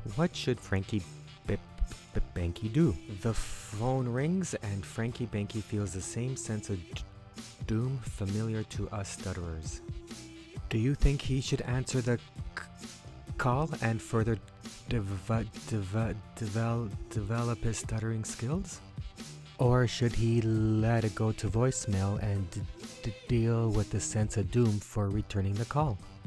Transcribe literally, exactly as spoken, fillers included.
What should Franky B- B- Banky do? The phone rings and Franky Banky feels the same sense of d- doom familiar to us stutterers. Do you think he should answer the c- call and further dev- dev- devel- develop his stuttering skills? Or should he let it go to voicemail and d- d- deal with the sense of doom for returning the call?